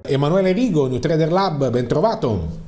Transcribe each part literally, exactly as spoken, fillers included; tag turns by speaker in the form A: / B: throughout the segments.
A: Emanuele Rigo, New Trader Lab, ben trovato.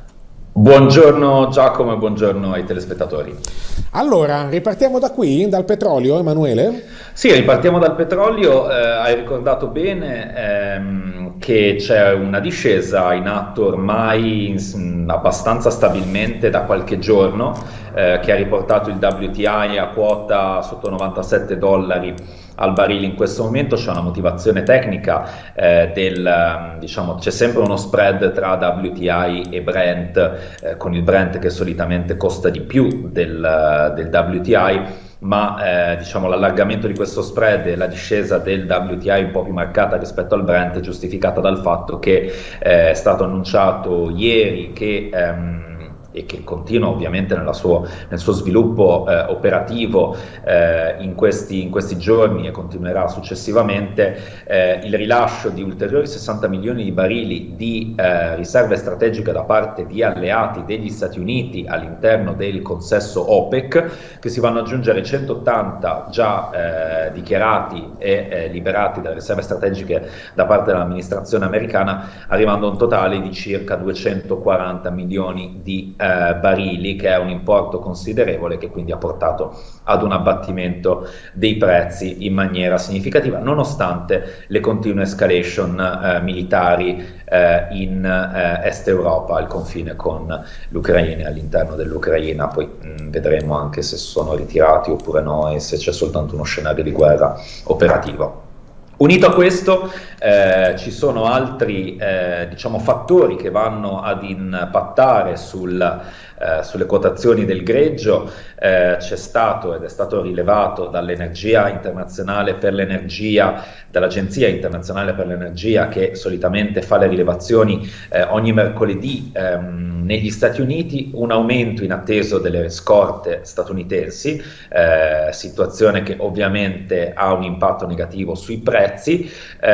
B: Buongiorno Giacomo e buongiorno ai telespettatori.
A: Allora, ripartiamo da qui, dal petrolio, Emanuele?
B: Sì, ripartiamo dal petrolio. Eh, hai ricordato bene ehm, che c'è una discesa in atto ormai in, abbastanza stabilmente da qualche giorno, eh, che ha riportato il W T I a quota sotto novantasette dollari al barile. In questo momento c'è una motivazione tecnica, eh, del, diciamo, c'è sempre uno spread tra W T I e Brent, eh, con il Brent che solitamente costa di più del, del W T I, ma eh, diciamo, l'allargamento di questo spread e la discesa del W T I un po' più marcata rispetto al Brent è giustificata dal fatto che eh, è stato annunciato ieri che ehm, e che continua ovviamente nella suo, nel suo sviluppo eh, operativo eh, in, questi, in questi giorni e continuerà successivamente, eh, il rilascio di ulteriori sessanta milioni di barili di eh, riserve strategiche da parte di alleati degli Stati Uniti all'interno del consesso OPEC, che si vanno ad aggiungere centottanta già eh, dichiarati e eh, liberati dalle riserve strategiche da parte dell'amministrazione americana, arrivando a un totale di circa duecentoquaranta milioni di Eh, barili, che è un importo considerevole, che quindi ha portato ad un abbattimento dei prezzi in maniera significativa, nonostante le continue escalation eh, militari eh, in eh, Est Europa, al confine con l'Ucraina, all'interno dell'Ucraina. Poi mh, vedremo anche se sono ritirati oppure no e se c'è soltanto uno scenario di guerra operativo. Unito a questo eh, ci sono altri eh, diciamo, fattori che vanno ad impattare sul, eh, sulle quotazioni del greggio. Eh, c'è stato ed è stato rilevato dall'Energia Internazionale per l'Energia, dall'Agenzia Internazionale per l'Energia, che solitamente fa le rilevazioni eh, ogni mercoledì ehm, negli Stati Uniti, un aumento inatteso delle scorte statunitensi, eh, situazione che ovviamente ha un impatto negativo sui prezzi.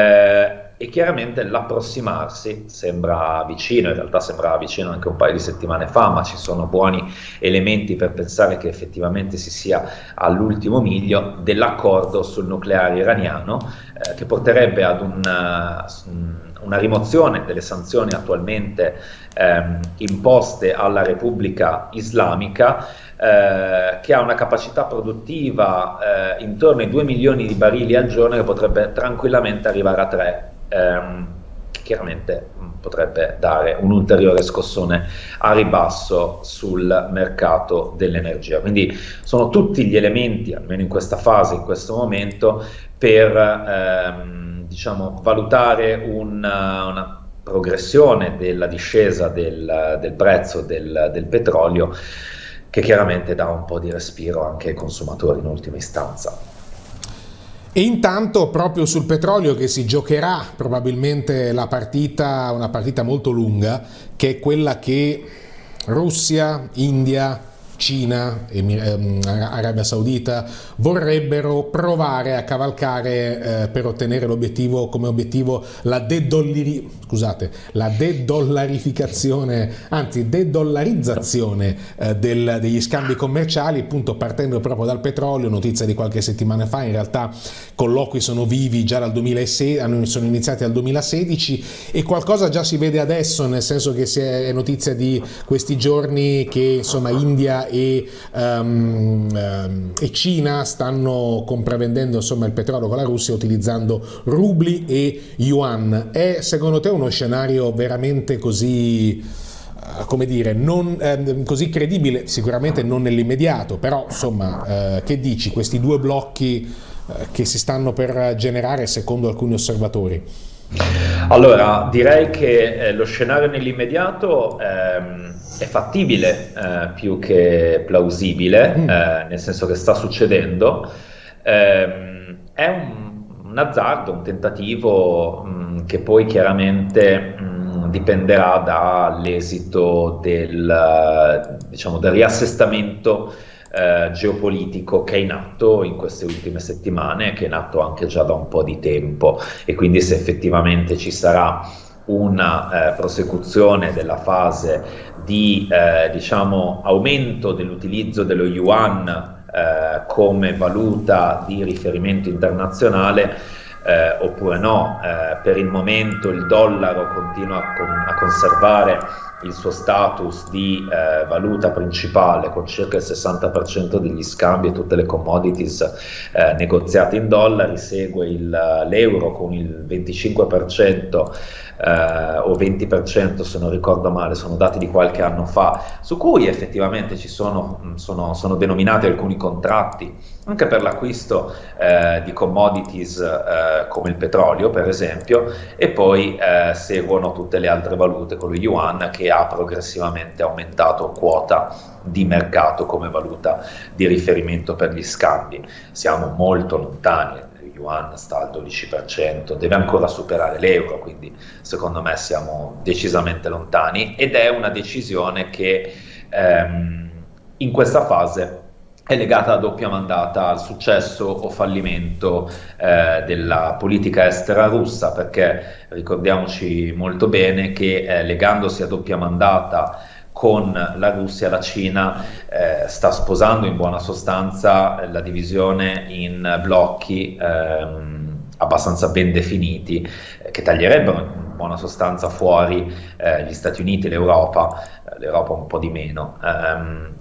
B: Eh, e chiaramente l'approssimarsi sembra vicino, in realtà sembrava vicino anche un paio di settimane fa, ma ci sono buoni elementi per pensare che effettivamente si sia all'ultimo miglio dell'accordo sul nucleare iraniano, eh, che porterebbe ad una, una rimozione delle sanzioni attualmente ehm, imposte alla Repubblica Islamica, Eh, che ha una capacità produttiva eh, intorno ai due milioni di barili al giorno, che potrebbe tranquillamente arrivare a tre, ehm, che chiaramente mh, potrebbe dare un ulteriore scossone a ribasso sul mercato dell'energia. Quindi sono tutti gli elementi, almeno in questa fase, in questo momento, per ehm, diciamo, valutare una, una progressione della discesa del, del prezzo del, del petrolio, che chiaramente dà un po' di respiro anche ai consumatori in ultima istanza.
A: E intanto proprio sul petrolio, che si giocherà probabilmente la partita, una partita molto lunga, che è quella che Russia, India, Cina e ehm, Arabia Saudita vorrebbero provare a cavalcare eh, per ottenere l'obiettivo, come obiettivo la dedollari, scusate, la dedollarificazione, anzi dedollarizzazione eh, del, degli scambi commerciali, appunto partendo proprio dal petrolio. Notizia di qualche settimana fa, in realtà colloqui sono vivi già dal duemilasedici, sono iniziati al duemilasedici, e qualcosa già si vede adesso, nel senso che è notizia di questi giorni che insomma India E, um, um, e Cina stanno compravendendo insomma il petrolio con la Russia utilizzando rubli e yuan. È secondo te uno scenario veramente così, uh, come dire, non eh, così credibile? Sicuramente non nell'immediato, però insomma, uh, che dici, questi due blocchi uh, che si stanno per generare secondo alcuni osservatori?
B: Allora, direi che eh, lo scenario nell'immediato ehm, è fattibile eh, più che plausibile, mm. eh, nel senso che sta succedendo. Ehm, è un, un azzardo, un tentativo mh, che poi chiaramente mh, dipenderà dall'esito del, diciamo, del riassestamento Eh, geopolitico che è in atto in queste ultime settimane, che è in atto anche già da un po' di tempo, e quindi se effettivamente ci sarà una eh, prosecuzione della fase di eh, diciamo aumento dell'utilizzo dello yuan eh, come valuta di riferimento internazionale, eh, oppure no. Eh, per il momento il dollaro continua a, con, a conservare il suo status di eh, valuta principale, con circa il sessanta per cento degli scambi e tutte le commodities eh, negoziate in dollari, segue l'euro con il venticinque per cento eh, o venti per cento se non ricordo male, sono dati di qualche anno fa, su cui effettivamente ci sono, sono, sono denominati alcuni contratti anche per l'acquisto eh, di commodities eh, come il petrolio per esempio, e poi eh, seguono tutte le altre valute con lo yuan, che ha progressivamente aumentato quota di mercato come valuta di riferimento per gli scambi. Siamo molto lontani, il yuan sta al dodici per cento, deve ancora superare l'euro, quindi secondo me siamo decisamente lontani, ed è una decisione che ehm, in questa fase è legata a doppia mandata al successo o fallimento eh, della politica estera russa, perché ricordiamoci molto bene che eh, legandosi a doppia mandata con la Russia, la Cina eh, sta sposando in buona sostanza la divisione in blocchi ehm, abbastanza ben definiti, eh, che taglierebbero in buona sostanza fuori eh, gli Stati Uniti e l'Europa, l'Europa un po' di meno, ehm,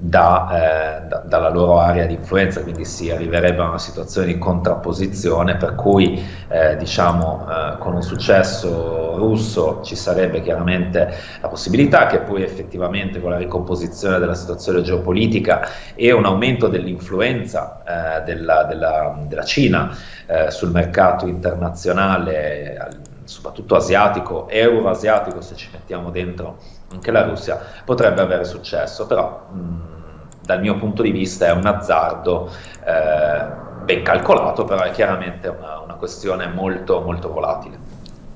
B: da, eh, da, dalla loro area di influenza, quindi si arriverebbe a una situazione di contrapposizione per cui eh, diciamo eh, con un successo russo ci sarebbe chiaramente la possibilità che poi effettivamente con la ricomposizione della situazione geopolitica e un aumento dell'influenza eh, della, della, della Cina eh, sul mercato internazionale, soprattutto asiatico, euroasiatico, se ci mettiamo dentro anche la Russia, potrebbe avere successo, però mh, dal mio punto di vista è un azzardo eh, ben calcolato, però è chiaramente una, una questione molto molto volatile.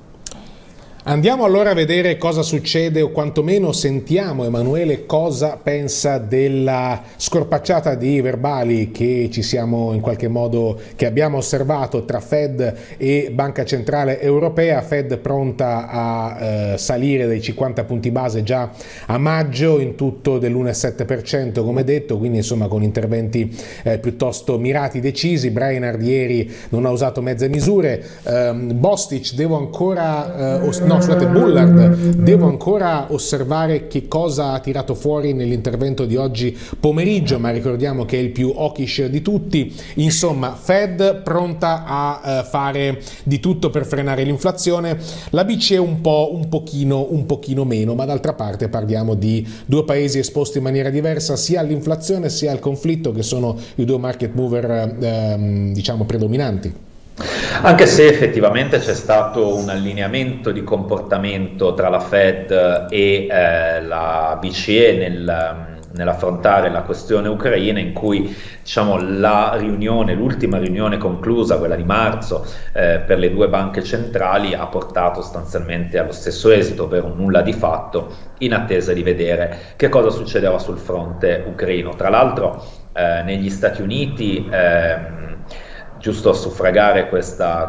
A: Andiamo allora a vedere cosa succede, o quantomeno sentiamo Emanuele cosa pensa della scorpacciata di verbali che ci siamo in qualche modo, che abbiamo osservato tra Fed e Banca Centrale Europea. Fed pronta a eh, salire dai cinquanta punti base già a maggio, in tutto dell'uno virgola sette per cento come detto, quindi insomma con interventi eh, piuttosto mirati, decisi. Brainard ieri non ha usato mezze misure, um, Bostic devo ancora eh, no scusate Bullard devo ancora osservare che cosa ha tirato fuori nell'intervento di oggi pomeriggio, ma ricordiamo che è il più hawkish di tutti. Insomma, Fed pronta a eh, fare di tutto per frenare l'inflazione, la B C E un po' un pochino un pochino meno, ma d'altra parte parliamo di due paesi esposti in maniera diversa sia all'inflazione sia al conflitto, che sono i due market mover eh, diciamo predominanti.
B: Anche se effettivamente c'è stato un allineamento di comportamento tra la Fed e eh, la B C E nel, nell'affrontare la questione ucraina, in cui diciamo la riunione, l'ultima riunione conclusa, quella di marzo, eh, per le due banche centrali ha portato sostanzialmente allo stesso esito, ovvero un nulla di fatto, in attesa di vedere che cosa succedeva sul fronte ucraino. Tra l'altro eh, negli Stati Uniti ehm, giusto a suffragare questa,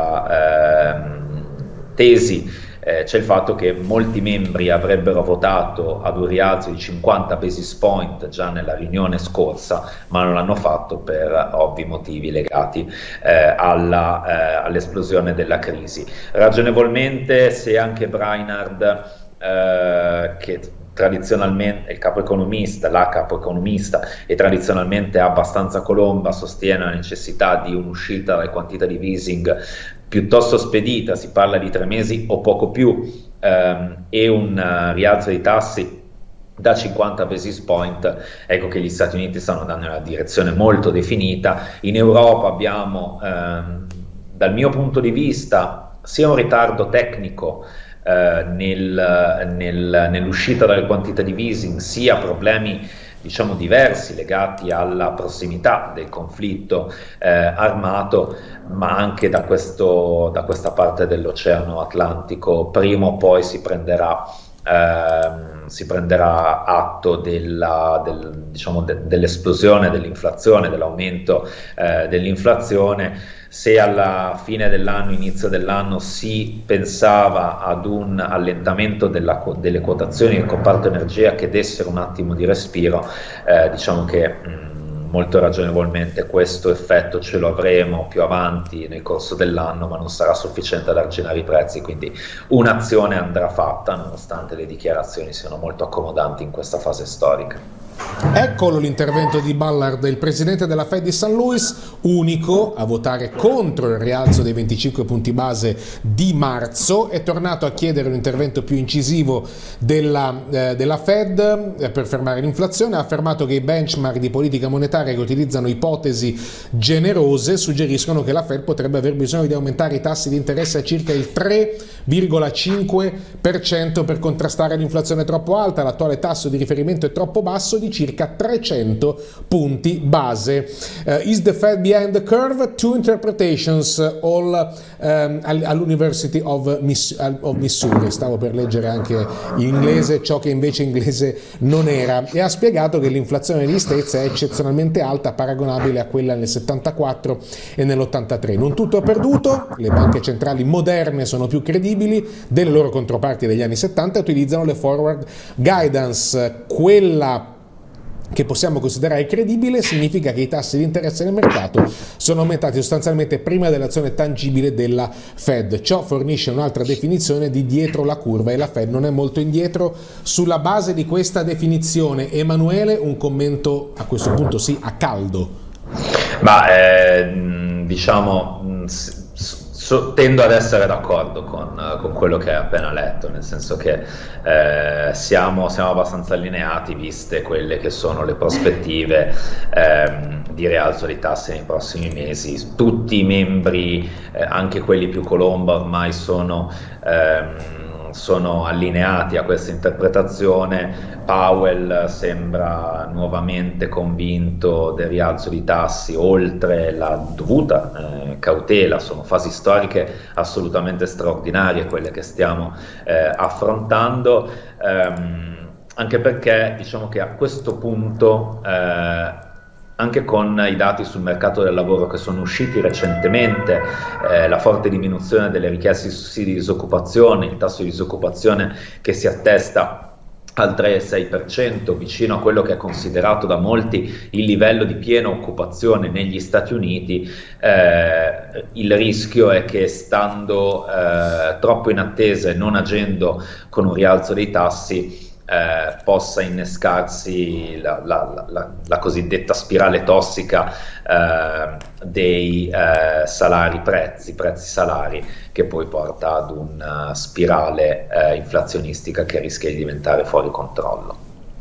B: questa eh, tesi, eh, c'è il fatto che molti membri avrebbero votato ad un rialzo di cinquanta basis point già nella riunione scorsa, ma non l'hanno fatto per ovvi motivi legati eh, alla, eh, all'esplosione della crisi. Ragionevolmente, se anche Brainard, eh, che tradizionalmente il capo economista, la capo economista e tradizionalmente abbastanza colomba, sostiene la necessità di un'uscita dal quantitative easing piuttosto spedita, si parla di tre mesi o poco più, ehm, e un uh, rialzo dei tassi da cinquanta basis point, ecco che gli Stati Uniti stanno andando in una direzione molto definita. In Europa abbiamo, ehm, dal mio punto di vista, sia un ritardo tecnico Uh, nel, nel, nell'uscita dal quantitative easing, sia problemi diciamo diversi legati alla prossimità del conflitto eh, armato, ma anche da, questo, da questa parte dell'Oceano Atlantico prima o poi si prenderà, eh, si prenderà atto della, del, diciamo de, dell'esplosione dell'inflazione, dell'aumento eh, dell'inflazione. Se alla fine dell'anno, inizio dell'anno, si pensava ad un allentamento della, delle quotazioni del comparto energia che dessero un attimo di respiro, eh, diciamo che mh, molto ragionevolmente questo effetto ce lo avremo più avanti nel corso dell'anno, ma non sarà sufficiente ad arginare i prezzi, quindi un'azione andrà fatta nonostante le dichiarazioni siano molto accomodanti in questa fase storica.
A: Eccolo l'intervento di Ballard, il presidente della Fed di Saint Louis, unico a votare contro il rialzo dei venticinque punti base di marzo. È tornato a chiedere un intervento più incisivo della, eh, della Fed eh, per fermare l'inflazione. Ha affermato che i benchmark di politica monetaria che utilizzano ipotesi generose suggeriscono che la Fed potrebbe aver bisogno di aumentare i tassi di interesse a circa il tre virgola cinque per cento per contrastare l'inflazione troppo alta. L'attuale tasso di riferimento è troppo basso, di circa trecento punti base. Uh, is the Fed behind the curve? Two interpretations, all um, all'University of, Miss, of Missouri. Stavo per leggere anche in inglese ciò che invece inglese non era. E ha spiegato che l'inflazione negli States è eccezionalmente alta, paragonabile a quella nel settantaquattro e nell'ottantatré. Non tutto è perduto, le banche centrali moderne sono più credibili delle loro controparti degli anni settanta e utilizzano le forward guidance. Quella che possiamo considerare credibile significa che i tassi di interesse nel mercato sono aumentati sostanzialmente prima dell'azione tangibile della Fed. Ciò fornisce un'altra definizione di dietro la curva e la Fed non è molto indietro sulla base di questa definizione. Emanuele, un commento a questo punto sì a caldo.
B: Ma eh, diciamo So, tendo ad essere d'accordo con, con quello che hai appena letto, nel senso che eh, siamo, siamo abbastanza allineati viste quelle che sono le prospettive ehm, di rialzo dei tassi nei prossimi mesi. Tutti i membri, eh, anche quelli più colomba, ormai sono... Ehm, sono allineati a questa interpretazione. Powell sembra nuovamente convinto del rialzo di tassi oltre la dovuta eh, cautela. Sono fasi storiche assolutamente straordinarie quelle che stiamo eh, affrontando, ehm, anche perché diciamo che a questo punto eh, anche con i dati sul mercato del lavoro che sono usciti recentemente, eh, la forte diminuzione delle richieste di sussidi di disoccupazione, il tasso di disoccupazione che si attesta al tre virgola sei per cento, vicino a quello che è considerato da molti il livello di piena occupazione negli Stati Uniti, eh, il rischio è che stando eh, troppo in attesa e non agendo con un rialzo dei tassi, Eh, possa innescarsi la, la, la, la cosiddetta spirale tossica eh, dei eh, salari prezzi, prezzi salari, che poi porta ad una spirale eh, inflazionistica che rischia di diventare fuori controllo.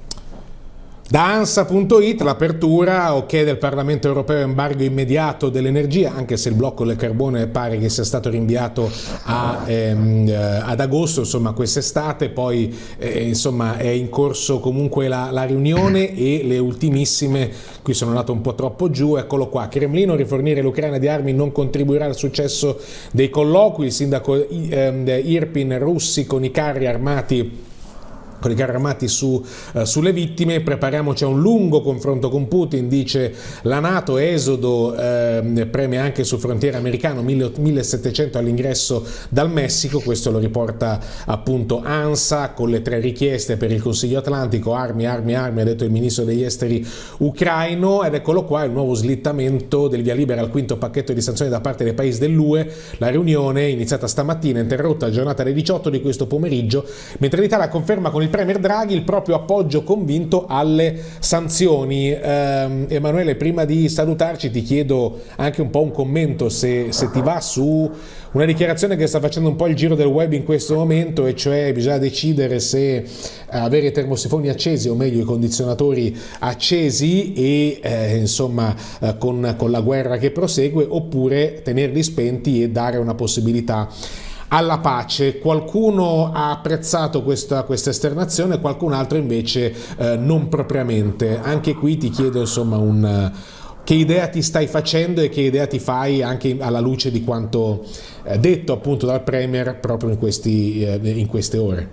A: Da ANSA punto it l'apertura, ok del Parlamento europeo, embargo immediato dell'energia, anche se il blocco del carbone pare che sia stato rinviato a, ehm, ad agosto, insomma quest'estate. Poi eh, insomma è in corso comunque la, la riunione e le ultimissime, qui sono andato un po' troppo giù, eccolo qua: Cremlino, rifornire l'Ucraina di armi non contribuirà al successo dei colloqui, il sindaco ehm, Irpin, russi con i carri armati con i carri armati su, uh, sulle vittime. Prepariamoci a un lungo confronto con Putin, dice la NATO. Esodo eh, preme anche sul frontiere americano, millesettecento all'ingresso dal Messico. Questo lo riporta appunto ANSA, con le tre richieste per il Consiglio Atlantico: armi, armi, armi, ha detto il ministro degli esteri ucraino. Ed eccolo qua il nuovo slittamento del via libera al quinto pacchetto di sanzioni da parte dei paesi dell'U E. La riunione iniziata stamattina, interrotta a giornata alle diciotto di questo pomeriggio, mentre l'Italia conferma con il Premier Draghi il proprio appoggio convinto alle sanzioni. Eh, Emanuele, prima di salutarci ti chiedo anche un po' un commento, se, se ti va, su una dichiarazione che sta facendo un po' il giro del web in questo momento, e cioè bisogna decidere se avere i termosifoni accesi, o meglio i condizionatori accesi, e eh, insomma eh, con, con la guerra che prosegue, oppure tenerli spenti e dare una possibilità alla pace. Qualcuno ha apprezzato questa, questa esternazione, qualcun altro invece eh, non propriamente. Anche qui ti chiedo insomma un, che idea ti stai facendo e che idea ti fai anche alla luce di quanto eh, detto appunto dal Premier proprio in, questi, eh, in queste ore.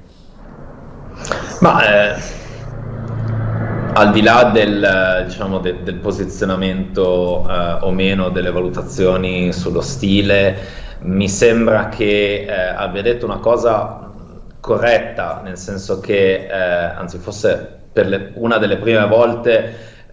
B: Ma eh, al di là del, diciamo, de, del posizionamento eh, o meno delle valutazioni sullo stile, mi sembra che eh, abbia detto una cosa corretta, nel senso che, eh, anzi forse per le, una delle prime volte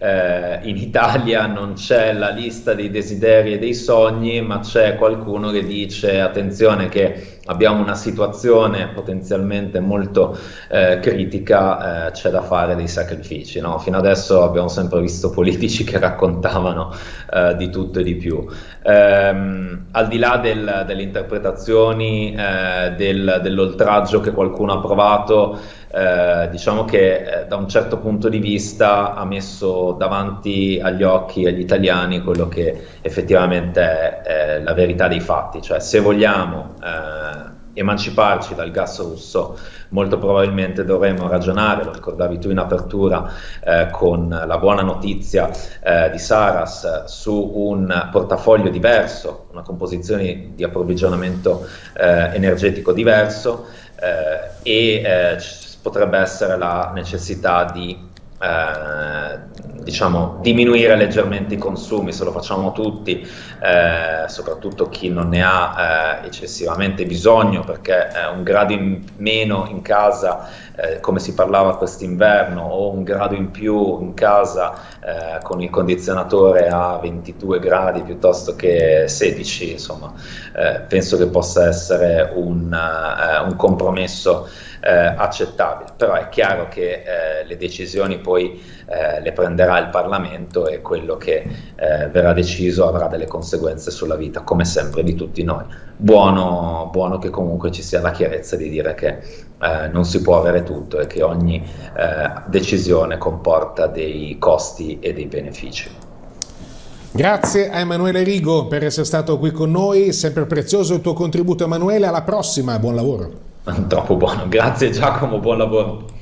B: eh, in Italia non c'è la lista dei desideri e dei sogni, ma c'è qualcuno che dice attenzione che abbiamo una situazione potenzialmente molto eh, critica, eh, c'è da fare dei sacrifici, no? Fino adesso abbiamo sempre visto politici che raccontavano eh, di tutto e di più. Ehm, al di là del, delle interpretazioni eh, del, dell'oltraggio che qualcuno ha provato, eh, diciamo che eh, da un certo punto di vista ha messo davanti agli occhi agli italiani quello che effettivamente è, è la verità dei fatti, cioè se vogliamo eh, emanciparci dal gas russo, molto probabilmente dovremo ragionare, lo ricordavi tu in apertura, eh, con la buona notizia eh, di Saras su un portafoglio diverso, una composizione di approvvigionamento eh, energetico diverso eh, e eh, potrebbe essere la necessità di Eh, diciamo diminuire leggermente i consumi. Se lo facciamo tutti, eh, soprattutto chi non ne ha eh, eccessivamente bisogno, perché eh, un grado in meno in casa, eh, come si parlava quest'inverno, o un grado in più in casa eh, con il condizionatore a ventidue gradi piuttosto che sedici, insomma, eh, penso che possa essere un, uh, un compromesso Eh, accettabile. Però è chiaro che eh, le decisioni poi eh, le prenderà il Parlamento e quello che eh, verrà deciso avrà delle conseguenze sulla vita, come sempre, di tutti noi. Buono, buono che comunque ci sia la chiarezza di dire che eh, non si può avere tutto e che ogni eh, decisione comporta dei costi e dei benefici.
A: Grazie a Emanuele Rigo per essere stato qui con noi, sempre prezioso il tuo contributo, Emanuele. Alla prossima e buon lavoro.
B: Troppo buono, grazie Giacomo, buon lavoro.